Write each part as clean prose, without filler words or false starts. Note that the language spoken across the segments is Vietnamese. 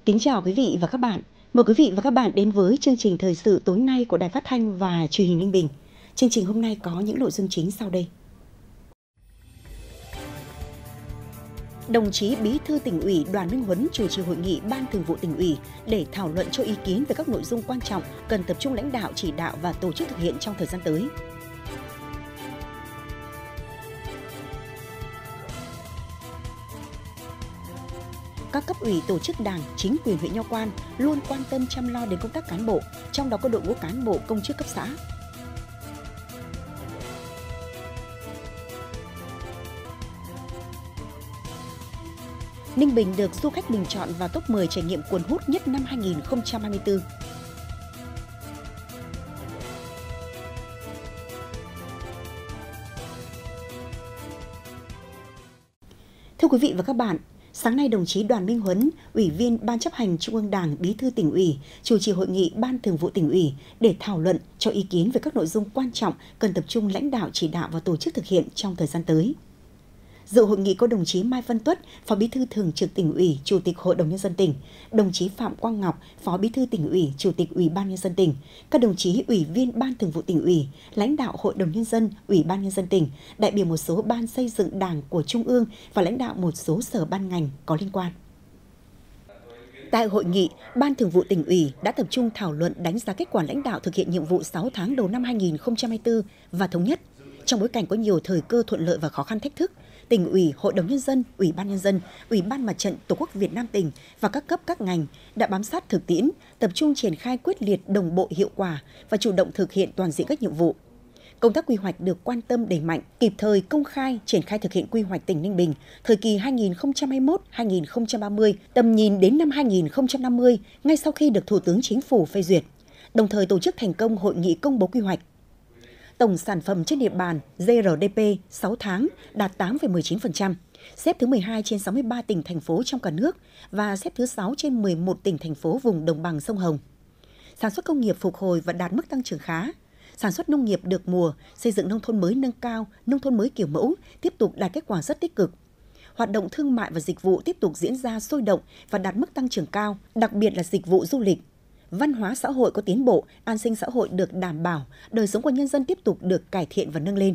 Kính chào quý vị và các bạn. Mời quý vị và các bạn đến với chương trình thời sự tối nay của Đài Phát thanh và Truyền hình Ninh Bình. Chương trình hôm nay có những nội dung chính sau đây. Đồng chí Bí thư Tỉnh ủy Đoàn Minh Huấn chủ trì hội nghị Ban Thường vụ Tỉnh ủy để thảo luận cho ý kiến về các nội dung quan trọng cần tập trung lãnh đạo chỉ đạo và tổ chức thực hiện trong thời gian tới. Các cấp ủy tổ chức đảng, chính quyền huyện Nho Quan luôn quan tâm chăm lo đến công tác cán bộ, trong đó có đội ngũ cán bộ công chức cấp xã. Ninh Bình được du khách bình chọn vào top 10 trải nghiệm cuốn hút nhất năm 2024. Thưa quý vị và các bạn, sáng nay đồng chí Đoàn Minh Huấn, Ủy viên Ban Chấp hành Trung ương Đảng, Bí thư Tỉnh ủy, chủ trì hội nghị Ban Thường vụ Tỉnh ủy để thảo luận cho ý kiến về các nội dung quan trọng cần tập trung lãnh đạo chỉ đạo và tổ chức thực hiện trong thời gian tới. Dự hội nghị có đồng chí Mai Văn Tuất, Phó Bí thư Thường trực Tỉnh ủy, Chủ tịch Hội đồng Nhân dân tỉnh, đồng chí Phạm Quang Ngọc, Phó Bí thư Tỉnh ủy, Chủ tịch Ủy ban Nhân dân tỉnh, các đồng chí Ủy viên Ban Thường vụ Tỉnh ủy, lãnh đạo Hội đồng Nhân dân, Ủy ban Nhân dân tỉnh, đại biểu một số ban xây dựng Đảng của Trung ương và lãnh đạo một số sở ban ngành có liên quan. Tại hội nghị, Ban Thường vụ Tỉnh ủy đã tập trung thảo luận đánh giá kết quả lãnh đạo thực hiện nhiệm vụ 6 tháng đầu năm 2024 và thống nhất, trong bối cảnh có nhiều thời cơ thuận lợi và khó khăn thách thức, Tỉnh ủy, Hội đồng Nhân dân, Ủy ban Nhân dân, Ủy ban Mặt trận Tổ quốc Việt Nam tỉnh và các cấp các ngành đã bám sát thực tiễn, tập trung triển khai quyết liệt, đồng bộ, hiệu quả và chủ động thực hiện toàn diện các nhiệm vụ. Công tác quy hoạch được quan tâm đẩy mạnh, kịp thời công khai triển khai thực hiện quy hoạch tỉnh Ninh Bình thời kỳ 2021-2030, tầm nhìn đến năm 2050 ngay sau khi được Thủ tướng Chính phủ phê duyệt. Đồng thời tổ chức thành công hội nghị công bố quy hoạch. Tổng sản phẩm trên địa bàn GRDP 6 tháng đạt 8,19%, xếp thứ 12 trên 63 tỉnh, thành phố trong cả nước và xếp thứ 6 trên 11 tỉnh, thành phố vùng đồng bằng sông Hồng. Sản xuất công nghiệp phục hồi và đạt mức tăng trưởng khá. Sản xuất nông nghiệp được mùa, xây dựng nông thôn mới nâng cao, nông thôn mới kiểu mẫu tiếp tục đạt kết quả rất tích cực. Hoạt động thương mại và dịch vụ tiếp tục diễn ra sôi động và đạt mức tăng trưởng cao, đặc biệt là dịch vụ du lịch. Văn hóa xã hội có tiến bộ, an sinh xã hội được đảm bảo, đời sống của nhân dân tiếp tục được cải thiện và nâng lên.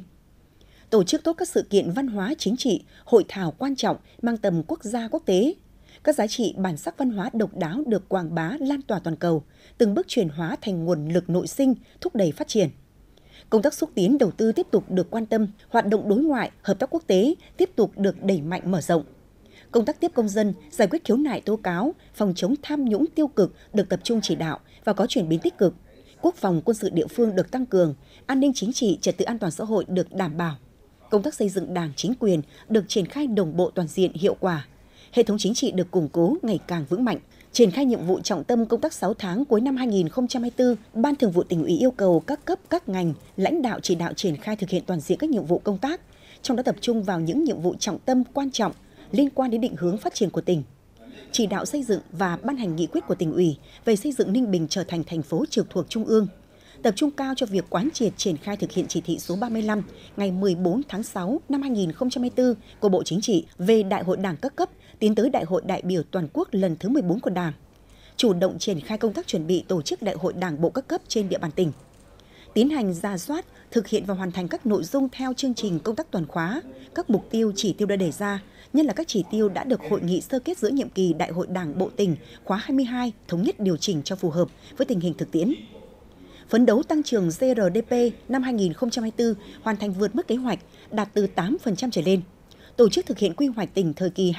Tổ chức tốt các sự kiện văn hóa chính trị, hội thảo quan trọng mang tầm quốc gia quốc tế. Các giá trị bản sắc văn hóa độc đáo được quảng bá lan tỏa toàn cầu, từng bước chuyển hóa thành nguồn lực nội sinh, thúc đẩy phát triển. Công tác xúc tiến đầu tư tiếp tục được quan tâm, hoạt động đối ngoại, hợp tác quốc tế tiếp tục được đẩy mạnh mở rộng. Công tác tiếp công dân, giải quyết khiếu nại tố cáo, phòng chống tham nhũng tiêu cực được tập trung chỉ đạo và có chuyển biến tích cực. Quốc phòng quân sự địa phương được tăng cường, an ninh chính trị, trật tự an toàn xã hội được đảm bảo. Công tác xây dựng Đảng, chính quyền được triển khai đồng bộ, toàn diện, hiệu quả. Hệ thống chính trị được củng cố ngày càng vững mạnh. Triển khai nhiệm vụ trọng tâm công tác 6 tháng cuối năm 2024, Ban Thường vụ Tỉnh ủy yêu cầu các cấp, các ngành, lãnh đạo chỉ đạo triển khai thực hiện toàn diện các nhiệm vụ công tác, trong đó tập trung vào những nhiệm vụ trọng tâm quan trọng liên quan đến định hướng phát triển của tỉnh. Chỉ đạo xây dựng và ban hành nghị quyết của Tỉnh ủy về xây dựng Ninh Bình trở thành thành phố trực thuộc Trung ương. Tập trung cao cho việc quán triệt triển khai thực hiện chỉ thị số 35 ngày 14 tháng 6 năm 2024 của Bộ Chính trị về Đại hội Đảng các cấp tiến tới Đại hội đại biểu toàn quốc lần thứ 14 của Đảng. Chủ động triển khai công tác chuẩn bị tổ chức Đại hội Đảng bộ các cấp trên địa bàn tỉnh. Tiến hành rà soát, thực hiện và hoàn thành các nội dung theo chương trình công tác toàn khóa, các mục tiêu chỉ tiêu đã đề ra, nhất là các chỉ tiêu đã được hội nghị sơ kết giữa nhiệm kỳ Đại hội Đảng bộ tỉnh khóa 22 thống nhất điều chỉnh cho phù hợp với tình hình thực tiễn. Phấn đấu tăng trưởng GRDP năm 2024 hoàn thành vượt mức kế hoạch, đạt từ 8% trở lên. Tổ chức thực hiện quy hoạch tỉnh thời kỳ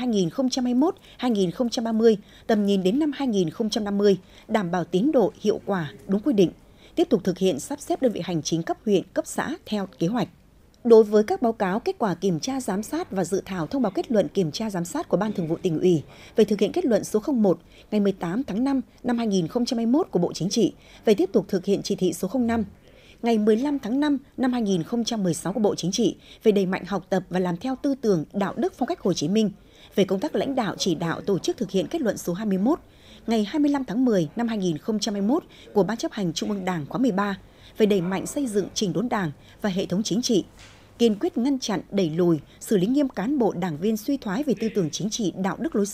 2021-2030, tầm nhìn đến năm 2050, đảm bảo tiến độ, hiệu quả, đúng quy định. Tiếp tục thực hiện sắp xếp đơn vị hành chính cấp huyện, cấp xã theo kế hoạch. Đối với các báo cáo kết quả kiểm tra giám sát và dự thảo thông báo kết luận kiểm tra giám sát của Ban Thường vụ Tỉnh ủy về thực hiện kết luận số 01 ngày 18 tháng 5 năm 2021 của Bộ Chính trị về tiếp tục thực hiện chỉ thị số 05 ngày 15 tháng 5 năm 2016 của Bộ Chính trị về đẩy mạnh học tập và làm theo tư tưởng đạo đức phong cách Hồ Chí Minh, về công tác lãnh đạo chỉ đạo tổ chức thực hiện kết luận số 21 ngày 25 tháng 10 năm 2021 của Ban Chấp hành Trung ương Đảng khóa 13 về đẩy mạnh xây dựng chỉnh đốn Đảng và hệ thống chính trị, kiên quyết ngăn chặn, đẩy lùi, xử lý nghiêm cán bộ đảng viên suy thoái về tư tưởng chính trị, đạo đức lối sống,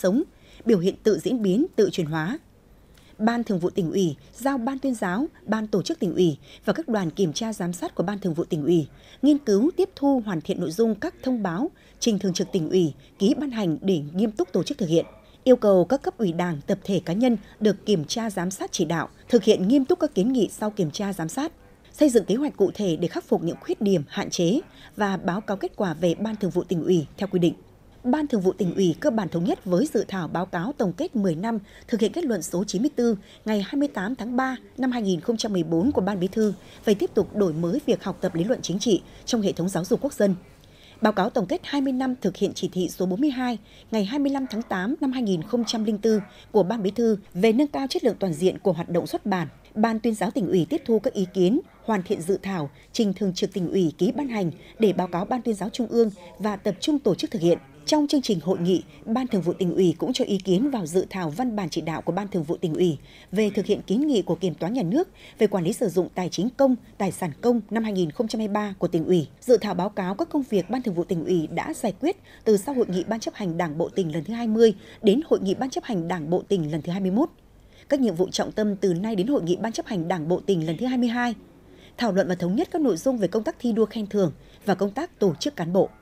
biểu hiện tự diễn biến, tự chuyển hóa. Ban Thường vụ Tỉnh ủy giao Ban Tuyên giáo, Ban Tổ chức Tỉnh ủy và các đoàn kiểm tra giám sát của Ban Thường vụ Tỉnh ủy nghiên cứu tiếp thu hoàn thiện nội dung các thông báo trình Thường trực Tỉnh ủy ký ban hành để nghiêm túc tổ chức thực hiện. Yêu cầu các cấp ủy Đảng, tập thể cá nhân được kiểm tra giám sát chỉ đạo, thực hiện nghiêm túc các kiến nghị sau kiểm tra giám sát, xây dựng kế hoạch cụ thể để khắc phục những khuyết điểm, hạn chế và báo cáo kết quả về Ban Thường vụ Tỉnh ủy theo quy định. Ban Thường vụ Tỉnh ủy cơ bản thống nhất với dự thảo báo cáo tổng kết 10 năm thực hiện kết luận số 94 ngày 28 tháng 3 năm 2014 của Ban Bí thư về tiếp tục đổi mới việc học tập lý luận chính trị trong hệ thống giáo dục quốc dân. Báo cáo tổng kết 20 năm thực hiện chỉ thị số 42 ngày 25 tháng 8 năm 2004 của Ban Bí thư về nâng cao chất lượng toàn diện của hoạt động xuất bản. Ban Tuyên giáo Tỉnh ủy tiếp thu các ý kiến, hoàn thiện dự thảo, trình Thường trực Tỉnh ủy ký ban hành để báo cáo Ban Tuyên giáo Trung ương và tập trung tổ chức thực hiện. Trong chương trình hội nghị, Ban Thường vụ Tỉnh ủy cũng cho ý kiến vào dự thảo văn bản chỉ đạo của Ban Thường vụ Tỉnh ủy về thực hiện kiến nghị của Kiểm toán Nhà nước về quản lý sử dụng tài chính công, tài sản công năm 2023 của Tỉnh ủy. Dự thảo báo cáo các công việc Ban Thường vụ Tỉnh ủy đã giải quyết từ sau hội nghị Ban chấp hành Đảng bộ tỉnh lần thứ 20 đến hội nghị Ban chấp hành Đảng bộ tỉnh lần thứ 21. Các nhiệm vụ trọng tâm từ nay đến hội nghị Ban chấp hành Đảng bộ tỉnh lần thứ 22. Thảo luận và thống nhất các nội dung về công tác thi đua khen thưởng và công tác tổ chức cán bộ.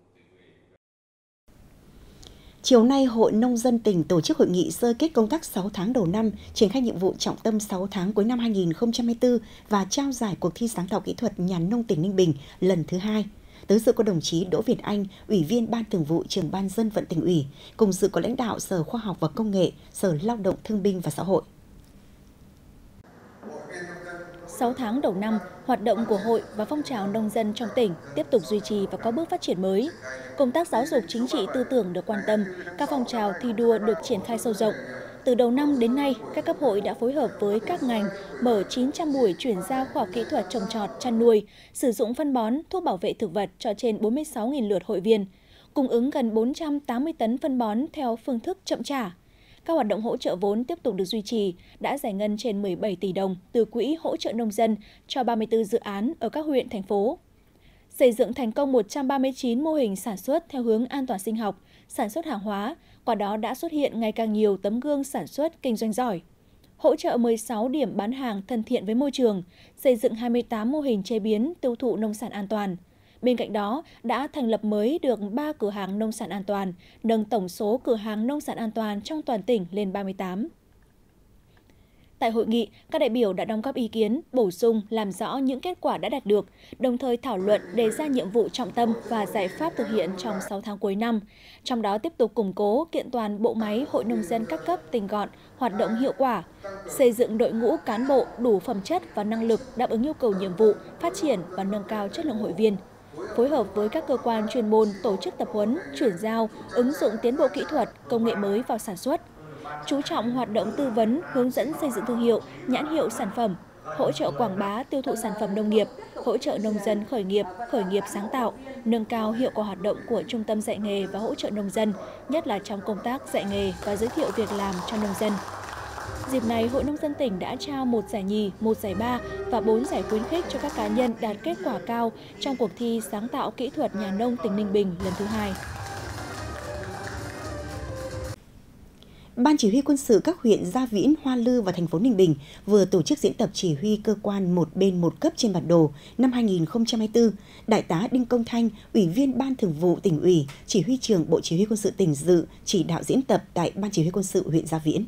Chiều nay, Hội Nông dân tỉnh tổ chức hội nghị sơ kết công tác 6 tháng đầu năm, triển khai nhiệm vụ trọng tâm 6 tháng cuối năm 2024 và trao giải cuộc thi sáng tạo kỹ thuật Nhà nông tỉnh Ninh Bình lần thứ 2. Tới dự có đồng chí Đỗ Việt Anh, Ủy viên Ban Thường vụ, Trưởng ban Dân vận Tỉnh ủy, cùng dự có lãnh đạo Sở Khoa học và Công nghệ, Sở Lao động Thương binh và Xã hội. 6 tháng đầu năm, hoạt động của hội và phong trào nông dân trong tỉnh tiếp tục duy trì và có bước phát triển mới. Công tác giáo dục chính trị tư tưởng được quan tâm, các phong trào thi đua được triển khai sâu rộng. Từ đầu năm đến nay, các cấp hội đã phối hợp với các ngành mở 900 buổi chuyển giao khoa học kỹ thuật trồng trọt, chăn nuôi, sử dụng phân bón, thuốc bảo vệ thực vật cho trên 46.000 lượt hội viên, cung ứng gần 480 tấn phân bón theo phương thức chậm trả. Các hoạt động hỗ trợ vốn tiếp tục được duy trì, đã giải ngân trên 17 tỷ đồng từ Quỹ hỗ trợ nông dân cho 34 dự án ở các huyện, thành phố. Xây dựng thành công 139 mô hình sản xuất theo hướng an toàn sinh học, sản xuất hàng hóa, qua đó đã xuất hiện ngày càng nhiều tấm gương sản xuất kinh doanh giỏi. Hỗ trợ 16 điểm bán hàng thân thiện với môi trường, xây dựng 28 mô hình chế biến tiêu thụ nông sản an toàn. Bên cạnh đó, đã thành lập mới được 3 cửa hàng nông sản an toàn, nâng tổng số cửa hàng nông sản an toàn trong toàn tỉnh lên 38. Tại hội nghị, các đại biểu đã đóng góp ý kiến, bổ sung, làm rõ những kết quả đã đạt được, đồng thời thảo luận đề ra nhiệm vụ trọng tâm và giải pháp thực hiện trong 6 tháng cuối năm. Trong đó tiếp tục củng cố, kiện toàn bộ máy Hội Nông dân các cấp tinh gọn, hoạt động hiệu quả, xây dựng đội ngũ cán bộ đủ phẩm chất và năng lực đáp ứng yêu cầu nhiệm vụ, phát triển và nâng cao chất lượng hội viên. Phối hợp với các cơ quan chuyên môn tổ chức tập huấn, chuyển giao, ứng dụng tiến bộ kỹ thuật, công nghệ mới vào sản xuất. Chú trọng hoạt động tư vấn, hướng dẫn xây dựng thương hiệu, nhãn hiệu sản phẩm, hỗ trợ quảng bá tiêu thụ sản phẩm nông nghiệp, hỗ trợ nông dân khởi nghiệp sáng tạo, nâng cao hiệu quả hoạt động của trung tâm dạy nghề và hỗ trợ nông dân, nhất là trong công tác dạy nghề và giới thiệu việc làm cho nông dân. Dịp này, Hội Nông dân tỉnh đã trao 1 giải nhì, 1 giải ba và 4 giải khuyến khích cho các cá nhân đạt kết quả cao trong cuộc thi sáng tạo kỹ thuật Nhà nông tỉnh Ninh Bình lần thứ 2. Ban Chỉ huy quân sự các huyện Gia Viễn, Hoa Lư và thành phố Ninh Bình vừa tổ chức diễn tập chỉ huy cơ quan một bên một cấp trên bản đồ năm 2024. Đại tá Đinh Công Thanh, Ủy viên Ban Thường vụ Tỉnh ủy, Chỉ huy trưởng Bộ Chỉ huy quân sự tỉnh dự chỉ đạo diễn tập tại Ban Chỉ huy quân sự huyện Gia Viễn.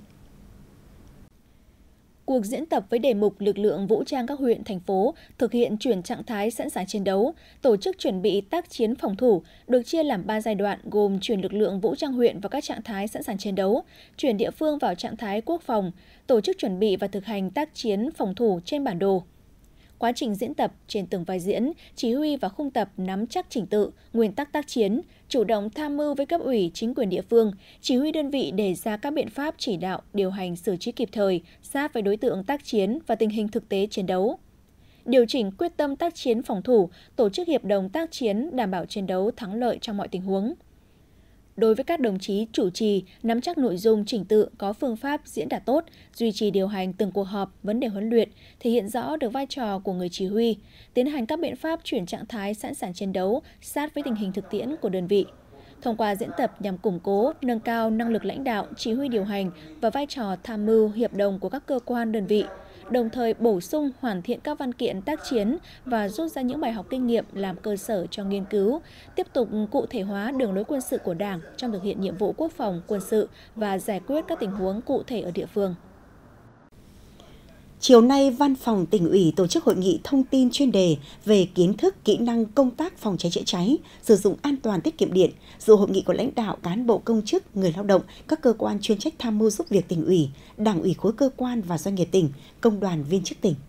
Cuộc diễn tập với đề mục lực lượng vũ trang các huyện, thành phố thực hiện chuyển trạng thái sẵn sàng chiến đấu, tổ chức chuẩn bị tác chiến phòng thủ được chia làm 3 giai đoạn gồm chuyển lực lượng vũ trang huyện vào các trạng thái sẵn sàng chiến đấu, chuyển địa phương vào trạng thái quốc phòng, tổ chức chuẩn bị và thực hành tác chiến phòng thủ trên bản đồ. Quá trình diễn tập, trên từng vai diễn, chỉ huy và khung tập nắm chắc trình tự, nguyên tắc tác chiến, chủ động tham mưu với cấp ủy, chính quyền địa phương, chỉ huy đơn vị đề ra các biện pháp chỉ đạo, điều hành xử trí kịp thời, sát với đối tượng tác chiến và tình hình thực tế chiến đấu. Điều chỉnh quyết tâm tác chiến phòng thủ, tổ chức hiệp đồng tác chiến đảm bảo chiến đấu thắng lợi trong mọi tình huống. Đối với các đồng chí chủ trì, nắm chắc nội dung trình tự có phương pháp diễn đạt tốt, duy trì điều hành từng cuộc họp, vấn đề huấn luyện, thể hiện rõ được vai trò của người chỉ huy, tiến hành các biện pháp chuyển trạng thái sẵn sàng chiến đấu sát với tình hình thực tiễn của đơn vị. Thông qua diễn tập nhằm củng cố, nâng cao năng lực lãnh đạo, chỉ huy điều hành và vai trò tham mưu hiệp đồng của các cơ quan đơn vị, đồng thời bổ sung hoàn thiện các văn kiện tác chiến và rút ra những bài học kinh nghiệm làm cơ sở cho nghiên cứu, tiếp tục cụ thể hóa đường lối quân sự của Đảng trong thực hiện nhiệm vụ quốc phòng, quân sự và giải quyết các tình huống cụ thể ở địa phương. Chiều nay, Văn phòng Tỉnh ủy tổ chức hội nghị thông tin chuyên đề về kiến thức, kỹ năng công tác phòng cháy chữa cháy, sử dụng an toàn tiết kiệm điện. Dự hội nghị có lãnh đạo, cán bộ công chức, người lao động, các cơ quan chuyên trách tham mưu giúp việc Tỉnh ủy, Đảng ủy khối cơ quan và doanh nghiệp tỉnh, công đoàn viên chức tỉnh.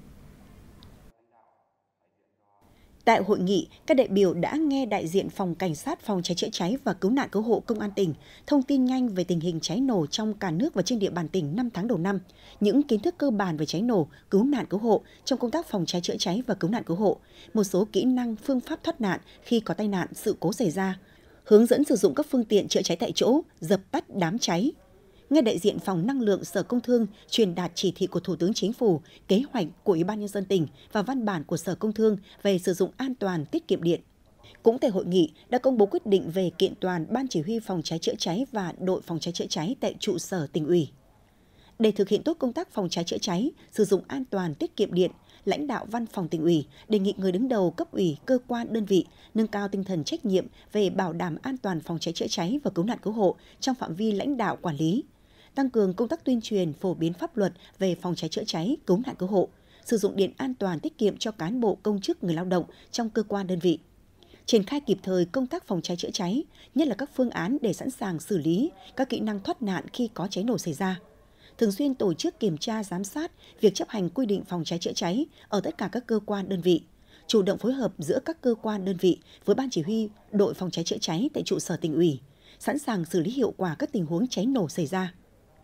Tại hội nghị, các đại biểu đã nghe đại diện Phòng Cảnh sát phòng cháy chữa cháy và cứu nạn cứu hộ Công an tỉnh thông tin nhanh về tình hình cháy nổ trong cả nước và trên địa bàn tỉnh 5 tháng đầu năm, những kiến thức cơ bản về cháy nổ, cứu nạn cứu hộ trong công tác phòng cháy chữa cháy và cứu nạn cứu hộ, một số kỹ năng, phương pháp thoát nạn khi có tai nạn, sự cố xảy ra, hướng dẫn sử dụng các phương tiện chữa cháy tại chỗ, dập tắt đám cháy. Nghe đại diện Phòng Năng lượng Sở Công Thương truyền đạt chỉ thị của Thủ tướng Chính phủ, kế hoạch của Ủy ban Nhân dân tỉnh và văn bản của Sở Công Thương về sử dụng an toàn tiết kiệm điện. Cũng tại hội nghị đã công bố quyết định về kiện toàn Ban Chỉ huy Phòng cháy chữa cháy và đội phòng cháy chữa cháy tại trụ sở Tỉnh ủy. Để thực hiện tốt công tác phòng cháy chữa cháy, sử dụng an toàn tiết kiệm điện, lãnh đạo Văn phòng Tỉnh ủy đề nghị người đứng đầu cấp ủy, cơ quan, đơn vị nâng cao tinh thần trách nhiệm về bảo đảm an toàn phòng cháy chữa cháy và cứu nạn cứu hộ trong phạm vi lãnh đạo quản lý, tăng cường công tác tuyên truyền, phổ biến pháp luật về phòng cháy chữa cháy, cứu nạn cứu hộ, sử dụng điện an toàn tiết kiệm cho cán bộ, công chức, người lao động trong cơ quan đơn vị. Triển khai kịp thời công tác phòng cháy chữa cháy, nhất là các phương án để sẵn sàng xử lý các kỹ năng thoát nạn khi có cháy nổ xảy ra. Thường xuyên tổ chức kiểm tra, giám sát việc chấp hành quy định phòng cháy chữa cháy ở tất cả các cơ quan đơn vị, chủ động phối hợp giữa các cơ quan đơn vị với Ban Chỉ huy đội phòng cháy chữa cháy tại trụ sở Tỉnh ủy, sẵn sàng xử lý hiệu quả các tình huống cháy nổ xảy ra.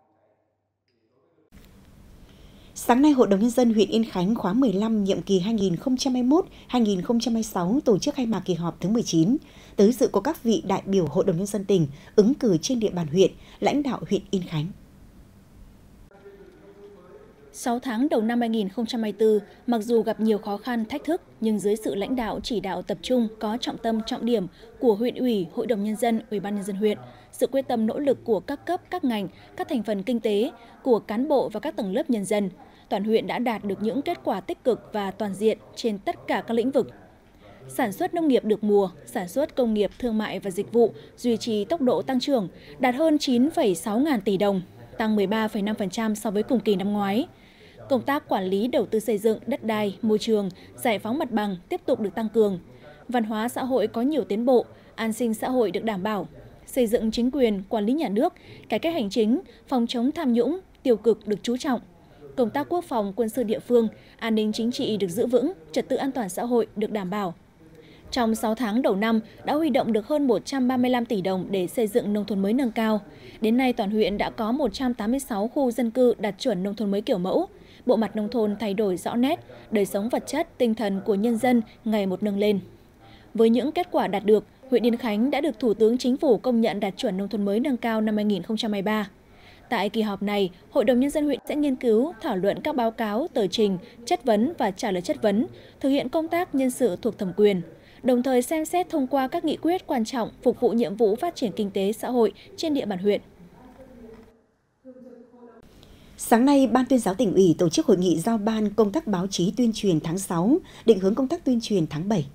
Sáng nay, Hội đồng Nhân dân huyện Yên Khánh khóa 15 nhiệm kỳ 2021-2026 tổ chức khai mạc kỳ họp thứ 19. Tới dự có các vị đại biểu Hội đồng Nhân dân tỉnh ứng cử trên địa bàn huyện, lãnh đạo huyện Yên Khánh. 6 tháng đầu năm 2024, mặc dù gặp nhiều khó khăn, thách thức, nhưng dưới sự lãnh đạo chỉ đạo tập trung có trọng tâm, trọng điểm của huyện ủy, Hội đồng Nhân dân, Ủy ban Nhân dân huyện, sự quyết tâm nỗ lực của các cấp, các ngành, các thành phần kinh tế, của cán bộ và các tầng lớp nhân dân, toàn huyện đã đạt được những kết quả tích cực và toàn diện trên tất cả các lĩnh vực. Sản xuất nông nghiệp được mùa, sản xuất công nghiệp, thương mại và dịch vụ duy trì tốc độ tăng trưởng, đạt hơn 9,6 ngàn tỷ đồng, tăng 13,5% so với cùng kỳ năm ngoái. Công tác quản lý đầu tư xây dựng, đất đai, môi trường, giải phóng mặt bằng tiếp tục được tăng cường. Văn hóa xã hội có nhiều tiến bộ, an sinh xã hội được đảm bảo. Xây dựng chính quyền, quản lý nhà nước, cải cách hành chính, phòng chống tham nhũng, tiêu cực được chú trọng. Công tác quốc phòng, quân sự địa phương, an ninh chính trị được giữ vững, trật tự an toàn xã hội được đảm bảo. Trong 6 tháng đầu năm, đã huy động được hơn 135 tỷ đồng để xây dựng nông thôn mới nâng cao. Đến nay, toàn huyện đã có 186 khu dân cư đạt chuẩn nông thôn mới kiểu mẫu. Bộ mặt nông thôn thay đổi rõ nét, đời sống vật chất, tinh thần của nhân dân ngày một nâng lên. Với những kết quả đạt được, huyện Yên Khánh đã được Thủ tướng Chính phủ công nhận đạt chuẩn nông thôn mới nâng cao năm 2023. Tại kỳ họp này, Hội đồng Nhân dân huyện sẽ nghiên cứu, thảo luận các báo cáo, tờ trình, chất vấn và trả lời chất vấn, thực hiện công tác nhân sự thuộc thẩm quyền, đồng thời xem xét thông qua các nghị quyết quan trọng phục vụ nhiệm vụ phát triển kinh tế xã hội trên địa bàn huyện. Sáng nay, Ban Tuyên giáo Tỉnh ủy tổ chức hội nghị giao ban công tác báo chí tuyên truyền tháng 6, định hướng công tác tuyên truyền tháng 7.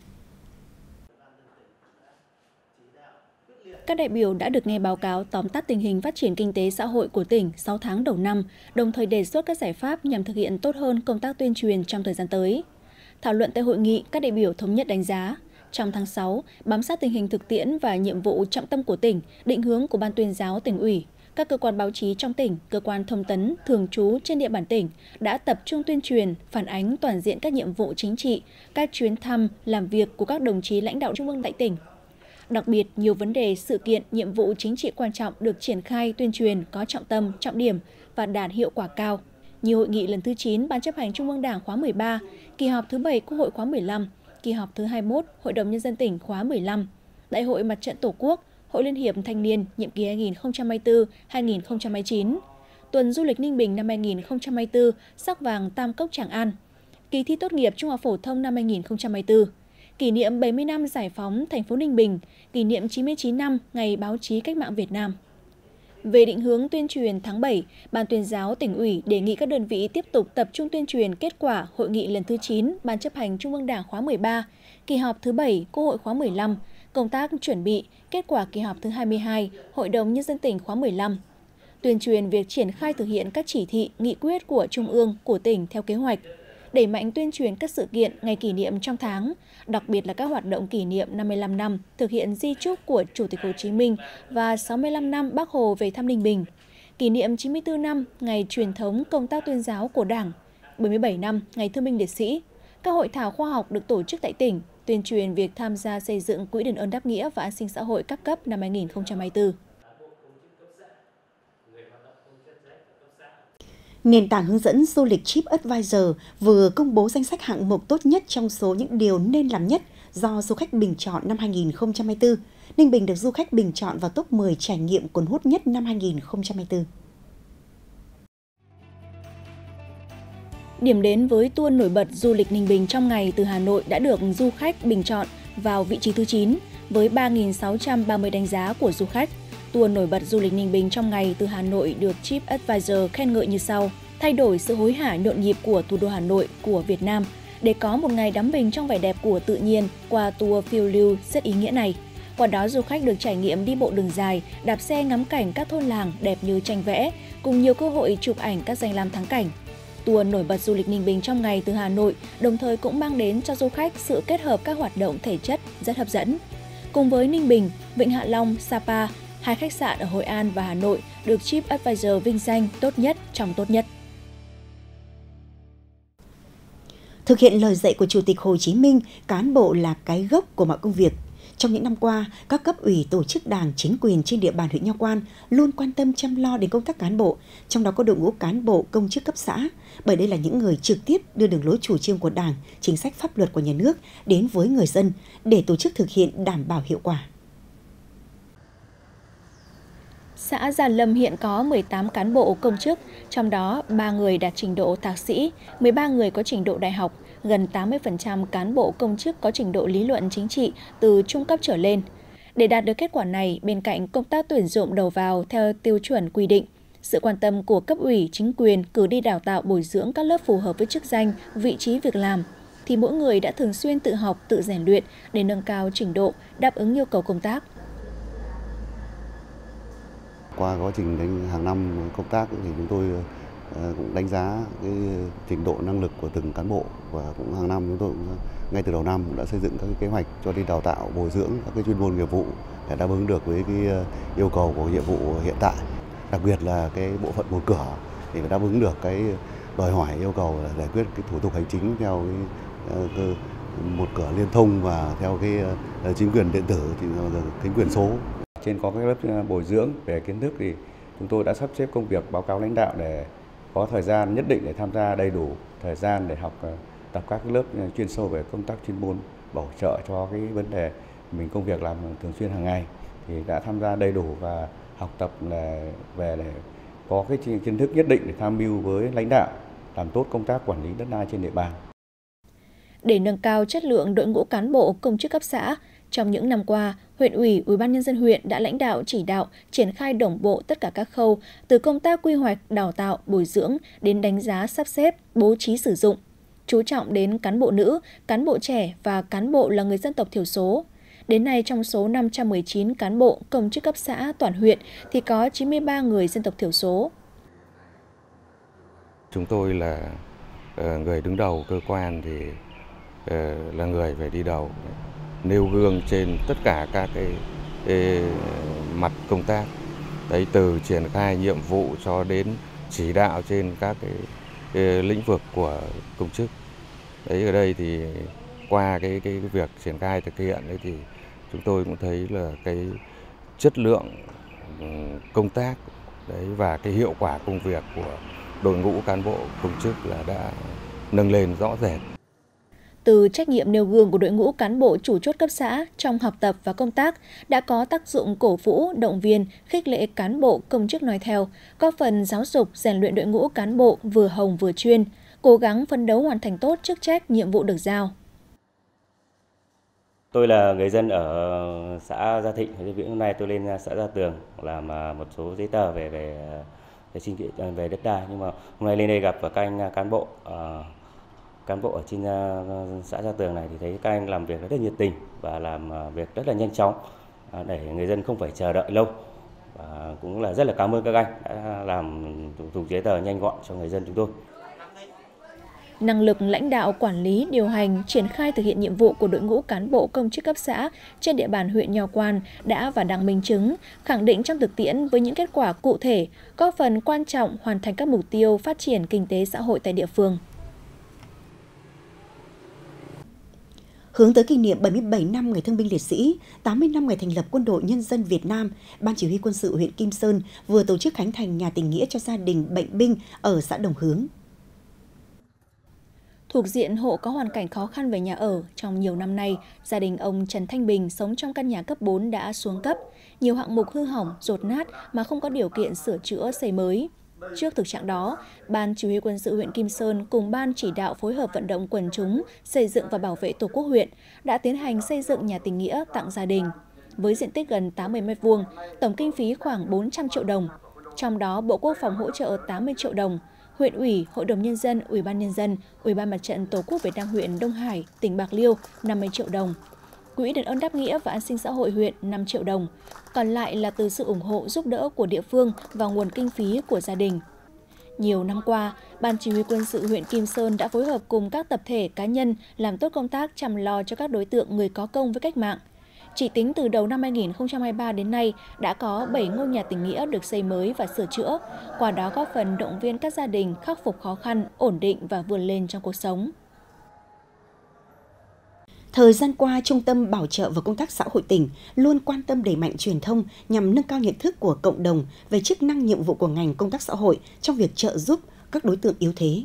Các đại biểu đã được nghe báo cáo tóm tắt tình hình phát triển kinh tế xã hội của tỉnh 6 tháng đầu năm, đồng thời đề xuất các giải pháp nhằm thực hiện tốt hơn công tác tuyên truyền trong thời gian tới. Thảo luận tại hội nghị, các đại biểu thống nhất đánh giá, trong tháng 6, bám sát tình hình thực tiễn và nhiệm vụ trọng tâm của tỉnh, định hướng của Ban Tuyên giáo Tỉnh ủy, các cơ quan báo chí trong tỉnh, cơ quan thông tấn, thường trú trên địa bàn tỉnh đã tập trung tuyên truyền, phản ánh toàn diện các nhiệm vụ chính trị, các chuyến thăm, làm việc của các đồng chí lãnh đạo trung ương tại tỉnh. Đặc biệt, nhiều vấn đề, sự kiện, nhiệm vụ chính trị quan trọng được triển khai tuyên truyền có trọng tâm, trọng điểm và đạt hiệu quả cao. Như hội nghị lần thứ 9 Ban chấp hành Trung ương Đảng khóa 13, kỳ họp thứ 7 Quốc hội khóa 15, kỳ họp thứ 21 Hội đồng Nhân dân tỉnh khóa 15, Đại hội Mặt trận Tổ quốc, Hội Liên hiệp Thanh niên nhiệm kỳ 2024-2029, Tuần Du lịch Ninh Bình năm 2024, Sắc vàng Tam Cốc Tràng An, kỳ thi tốt nghiệp Trung học phổ thông năm 2024, kỷ niệm 70 năm giải phóng thành phố Ninh Bình, kỷ niệm 99 năm Ngày Báo chí Cách mạng Việt Nam. Về định hướng tuyên truyền tháng 7, Ban Tuyên giáo Tỉnh ủy đề nghị các đơn vị tiếp tục tập trung tuyên truyền kết quả Hội nghị lần thứ 9 Ban chấp hành Trung ương Đảng khóa 13, kỳ họp thứ 7 Quốc hội khóa 15, công tác chuẩn bị, kết quả kỳ họp thứ 22 Hội đồng Nhân dân tỉnh khóa 15. Tuyên truyền việc triển khai thực hiện các chỉ thị, nghị quyết của Trung ương, của tỉnh theo kế hoạch, đẩy mạnh tuyên truyền các sự kiện, ngày kỷ niệm trong tháng, đặc biệt là các hoạt động kỷ niệm 55 năm thực hiện di chúc của Chủ tịch Hồ Chí Minh và 65 năm Bác Hồ về thăm Ninh Bình, kỷ niệm 94 năm ngày truyền thống công tác tuyên giáo của Đảng, 77 năm ngày Thương binh Liệt sĩ. Các hội thảo khoa học được tổ chức tại tỉnh, tuyên truyền việc tham gia xây dựng Quỹ đền ơn đáp nghĩa và an sinh xã hội các cấp năm 2024. Nền tảng hướng dẫn du lịch TripAdvisor vừa công bố danh sách hạng mục tốt nhất trong số những điều nên làm nhất do du khách bình chọn năm 2024. Ninh Bình được du khách bình chọn vào top 10 trải nghiệm cuốn hút nhất năm 2024. Điểm đến với tour nổi bật du lịch Ninh Bình trong ngày từ Hà Nội đã được du khách bình chọn vào vị trí thứ 9 với 3.630 đánh giá của du khách. Tour nổi bật du lịch Ninh Bình trong ngày từ Hà Nội được TripAdvisor khen ngợi như sau: thay đổi sự hối hả nhộn nhịp của thủ đô Hà Nội của Việt Nam để có một ngày đắm mình trong vẻ đẹp của tự nhiên qua tour phiêu lưu rất ý nghĩa này. Qua đó du khách được trải nghiệm đi bộ đường dài, đạp xe ngắm cảnh các thôn làng đẹp như tranh vẽ, cùng nhiều cơ hội chụp ảnh các danh lam thắng cảnh. Tour nổi bật du lịch Ninh Bình trong ngày từ Hà Nội đồng thời cũng mang đến cho du khách sự kết hợp các hoạt động thể chất rất hấp dẫn. Cùng với Ninh Bình, Vịnh Hạ Long, Sapa, hai khách sạn ở Hội An và Hà Nội được TripAdvisor vinh danh tốt nhất trong tốt nhất. Thực hiện lời dạy của Chủ tịch Hồ Chí Minh, cán bộ là cái gốc của mọi công việc. Trong những năm qua, các cấp ủy tổ chức đảng, chính quyền trên địa bàn huyện Nho Quan luôn quan tâm chăm lo đến công tác cán bộ, trong đó có đội ngũ cán bộ công chức cấp xã, bởi đây là những người trực tiếp đưa đường lối chủ trương của Đảng, chính sách pháp luật của nhà nước đến với người dân để tổ chức thực hiện đảm bảo hiệu quả. Xã Gia Lâm hiện có 18 cán bộ công chức, trong đó 3 người đạt trình độ thạc sĩ, 13 người có trình độ đại học, gần 80% cán bộ công chức có trình độ lý luận chính trị từ trung cấp trở lên. Để đạt được kết quả này, bên cạnh công tác tuyển dụng đầu vào theo tiêu chuẩn quy định, sự quan tâm của cấp ủy, chính quyền cử đi đào tạo bồi dưỡng các lớp phù hợp với chức danh, vị trí việc làm, thì mỗi người đã thường xuyên tự học, tự rèn luyện để nâng cao trình độ, đáp ứng yêu cầu công tác. Qua quá trình hàng năm công tác thì chúng tôi cũng đánh giá cái trình độ năng lực của từng cán bộ, và cũng hàng năm chúng tôi cũng, ngay từ đầu năm cũng đã xây dựng các cái kế hoạch cho đi đào tạo bồi dưỡng các cái chuyên môn nghiệp vụ để đáp ứng được với cái yêu cầu của nhiệm vụ hiện tại, đặc biệt là cái bộ phận một cửa để đáp ứng được cái đòi hỏi yêu cầu là giải quyết cái thủ tục hành chính theo cái một cửa liên thông và theo cái chính quyền điện tử thì chính quyền số. Trên có các lớp bồi dưỡng về kiến thức thì chúng tôi đã sắp xếp công việc báo cáo lãnh đạo để có thời gian nhất định để tham gia đầy đủ thời gian để học tập các lớp chuyên sâu về công tác chuyên môn, bổ trợ cho cái vấn đề mình công việc làm thường xuyên hàng ngày, thì đã tham gia đầy đủ và học tập về để có cái kiến thức nhất định để tham mưu với lãnh đạo làm tốt công tác quản lý đất đai trên địa bàn. Để nâng cao chất lượng đội ngũ cán bộ công chức cấp xã, trong những năm qua, huyện ủy, Ủy ban nhân dân huyện đã lãnh đạo chỉ đạo triển khai đồng bộ tất cả các khâu từ công tác quy hoạch, đào tạo, bồi dưỡng đến đánh giá, sắp xếp, bố trí sử dụng, chú trọng đến cán bộ nữ, cán bộ trẻ và cán bộ là người dân tộc thiểu số. Đến nay, trong số 519 cán bộ công chức cấp xã toàn huyện thì có 93 người dân tộc thiểu số. Chúng tôi là người đứng đầu cơ quan thì là người phải đi đầu, nêu gương trên tất cả các cái mặt công tác. Đấy, từ triển khai nhiệm vụ cho đến chỉ đạo trên các cái lĩnh vực của công chức. Đấy, ở đây thì qua cái việc triển khai thực hiện đấy thì chúng tôi cũng thấy là cái chất lượng công tác đấy và cái hiệu quả công việc của đội ngũ cán bộ công chức là đã nâng lên rõ rệt. Từ trách nhiệm nêu gương của đội ngũ cán bộ chủ chốt cấp xã trong học tập và công tác đã có tác dụng cổ vũ, động viên, khích lệ cán bộ công chức nói theo, góp phần giáo dục, rèn luyện đội ngũ cán bộ vừa hồng vừa chuyên, cố gắng phấn đấu hoàn thành tốt chức trách, nhiệm vụ được giao. Tôi là người dân ở xã Gia Thịnh, hôm nay tôi lên xã Gia Tường làm một số giấy tờ về xin về đất đai, nhưng mà hôm nay lên đây gặp các anh cán bộ ở trên xã Gia Tường này thì thấy các anh làm việc rất nhiệt tình và làm việc rất là nhanh chóng để người dân không phải chờ đợi lâu. Và cũng là rất là cảm ơn các anh đã làm thủ tục giấy tờ nhanh gọn cho người dân chúng tôi. Năng lực lãnh đạo, quản lý, điều hành, triển khai thực hiện nhiệm vụ của đội ngũ cán bộ công chức cấp xã trên địa bàn huyện Nho Quan đã và đang minh chứng, khẳng định trong thực tiễn với những kết quả cụ thể, góp phần quan trọng hoàn thành các mục tiêu phát triển kinh tế xã hội tại địa phương. Hướng tới kỷ niệm 77 năm Ngày Thương binh Liệt sĩ, 80 năm ngày thành lập Quân đội Nhân dân Việt Nam, Ban Chỉ huy Quân sự huyện Kim Sơn vừa tổ chức khánh thành nhà tình nghĩa cho gia đình bệnh binh ở xã Đồng Hướng. Thuộc diện hộ có hoàn cảnh khó khăn về nhà ở, trong nhiều năm nay, gia đình ông Trần Thanh Bình sống trong căn nhà cấp 4 đã xuống cấp, nhiều hạng mục hư hỏng, dột nát mà không có điều kiện sửa chữa xây mới. Trước thực trạng đó, Ban Chỉ huy Quân sự huyện Kim Sơn cùng Ban chỉ đạo phối hợp vận động quần chúng xây dựng và bảo vệ Tổ quốc huyện đã tiến hành xây dựng nhà tình nghĩa tặng gia đình. Với diện tích gần 80 m², tổng kinh phí khoảng 400 triệu đồng. Trong đó, Bộ Quốc phòng hỗ trợ 80 triệu đồng, huyện ủy, Hội đồng Nhân dân, Ủy ban Nhân dân, Ủy ban Mặt trận Tổ quốc Việt Nam huyện Đông Hải, tỉnh Bạc Liêu 50 triệu đồng. Quỹ đền ơn đáp nghĩa và an sinh xã hội huyện 5 triệu đồng. Còn lại là từ sự ủng hộ giúp đỡ của địa phương và nguồn kinh phí của gia đình. Nhiều năm qua, Ban Chỉ huy Quân sự huyện Kim Sơn đã phối hợp cùng các tập thể cá nhân làm tốt công tác chăm lo cho các đối tượng người có công với cách mạng. Chỉ tính từ đầu năm 2023 đến nay, đã có 7 ngôi nhà tình nghĩa được xây mới và sửa chữa, qua đó góp phần động viên các gia đình khắc phục khó khăn, ổn định và vươn lên trong cuộc sống. Thời gian qua, Trung tâm Bảo trợ và Công tác Xã hội tỉnh luôn quan tâm đẩy mạnh truyền thông nhằm nâng cao nhận thức của cộng đồng về chức năng nhiệm vụ của ngành công tác xã hội trong việc trợ giúp các đối tượng yếu thế.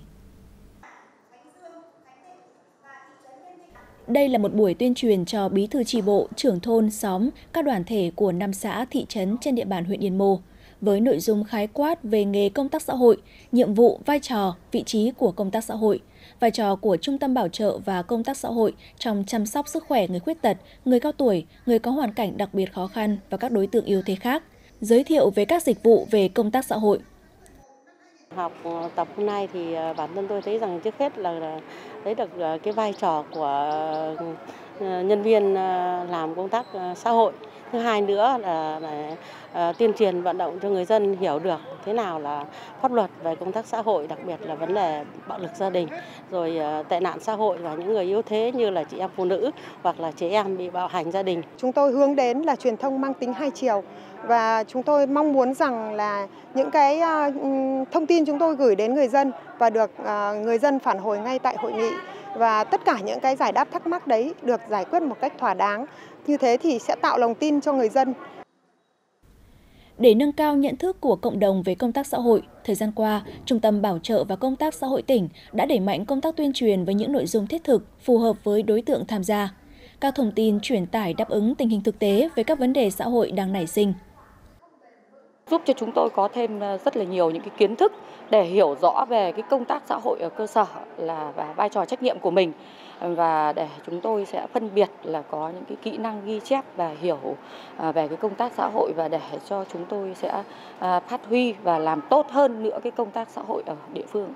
Đây là một buổi tuyên truyền cho bí thư chi bộ, trưởng thôn, xóm, các đoàn thể của 5 xã, thị trấn trên địa bàn huyện Yên Mô, với nội dung khái quát về nghề công tác xã hội, nhiệm vụ, vai trò, vị trí của công tác xã hội, vai trò của Trung tâm Bảo trợ và Công tác xã hội trong chăm sóc sức khỏe người khuyết tật, người cao tuổi, người có hoàn cảnh đặc biệt khó khăn và các đối tượng yếu thế khác, giới thiệu về các dịch vụ về công tác xã hội. Học tập hôm nay thì bản thân tôi thấy rằng trước hết là thấy được cái vai trò của nhân viên làm công tác xã hội. Thứ hai nữa là tuyên truyền vận động cho người dân hiểu được thế nào là pháp luật về công tác xã hội, đặc biệt là vấn đề bạo lực gia đình, rồi tệ nạn xã hội và những người yếu thế như là chị em phụ nữ hoặc là trẻ em bị bạo hành gia đình. Chúng tôi hướng đến là truyền thông mang tính hai chiều và chúng tôi mong muốn rằng là những cái thông tin chúng tôi gửi đến người dân và được người dân phản hồi ngay tại hội nghị, và tất cả những cái giải đáp thắc mắc đấy được giải quyết một cách thỏa đáng. Như thế thì sẽ tạo lòng tin cho người dân. Để nâng cao nhận thức của cộng đồng về công tác xã hội, thời gian qua, Trung tâm Bảo trợ và Công tác Xã hội tỉnh đã đẩy mạnh công tác tuyên truyền với những nội dung thiết thực, phù hợp với đối tượng tham gia. Các thông tin truyền tải đáp ứng tình hình thực tế về các vấn đề xã hội đang nảy sinh. Giúp cho chúng tôi có thêm rất là nhiều những cái kiến thức để hiểu rõ về cái công tác xã hội ở cơ sở và vai trò trách nhiệm của mình, và để chúng tôi sẽ phân biệt là có những cái kỹ năng ghi chép và hiểu về cái công tác xã hội, và để cho chúng tôi sẽ phát huy và làm tốt hơn nữa cái công tác xã hội ở địa phương.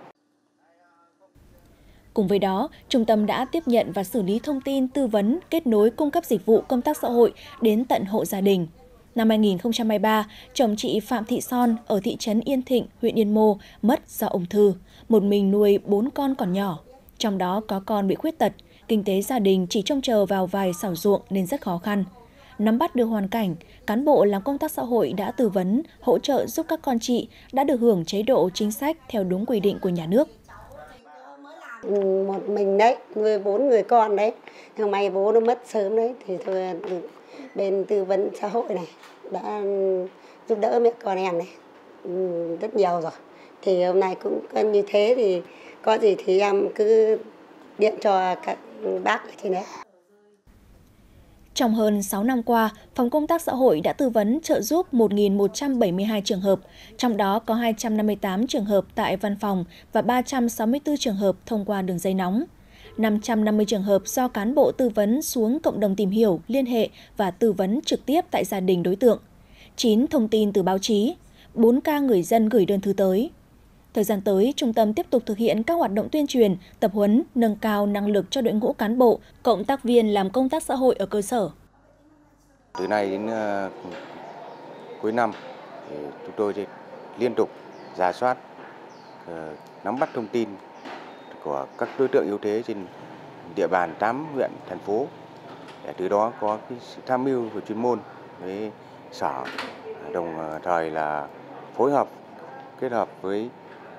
Cùng với đó, Trung tâm đã tiếp nhận và xử lý thông tin, tư vấn, kết nối cung cấp dịch vụ công tác xã hội đến tận hộ gia đình. Năm 2023, chồng chị Phạm Thị Son ở thị trấn Yên Thịnh, huyện Yên Mô mất do ung thư, một mình nuôi 4 con còn nhỏ. Trong đó có con bị khuyết tật, kinh tế gia đình chỉ trông chờ vào vài xảo ruộng nên rất khó khăn. Nắm bắt được hoàn cảnh, cán bộ làm công tác xã hội đã tư vấn, hỗ trợ giúp các con chị đã được hưởng chế độ chính sách theo đúng quy định của nhà nước. Một mình đấy, nuôi 4 người con đấy, nhưng may bố nó mất sớm đấy, thì thôi bên tư vấn xã hội này đã giúp đỡ mẹ con em này rất nhiều rồi. Thì hôm nay cũng như thế, thì có gì thì em cứ điện cho các bác ở trên đấy. Trong hơn 6 năm qua, Phòng Công tác Xã hội đã tư vấn trợ giúp 1.172 trường hợp, trong đó có 258 trường hợp tại văn phòng và 364 trường hợp thông qua đường dây nóng. 550 trường hợp do cán bộ tư vấn xuống cộng đồng tìm hiểu, liên hệ và tư vấn trực tiếp tại gia đình đối tượng, 9 thông tin từ báo chí, 4 ca người dân gửi đơn thư tới. Thời gian tới, trung tâm tiếp tục thực hiện các hoạt động tuyên truyền, tập huấn, nâng cao năng lực cho đội ngũ cán bộ, cộng tác viên làm công tác xã hội ở cơ sở. Từ nay đến cuối năm, thì chúng tôi sẽ liên tục rà soát, nắm bắt thông tin của các đối tượng yếu thế trên địa bàn 8 huyện, thành phố, để từ đó có cái sự tham mưu về chuyên môn với sở, đồng thời là phối hợp, kết hợp với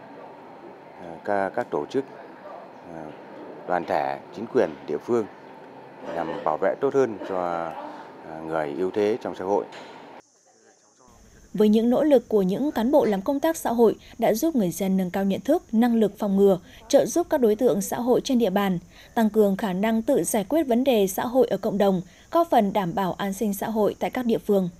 các tổ chức, đoàn thể, chính quyền địa phương nhằm bảo vệ tốt hơn cho người yếu thế trong xã hội. Với những nỗ lực của những cán bộ làm công tác xã hội đã giúp người dân nâng cao nhận thức, năng lực phòng ngừa, trợ giúp các đối tượng xã hội trên địa bàn, tăng cường khả năng tự giải quyết vấn đề xã hội ở cộng đồng, góp phần đảm bảo an sinh xã hội tại các địa phương.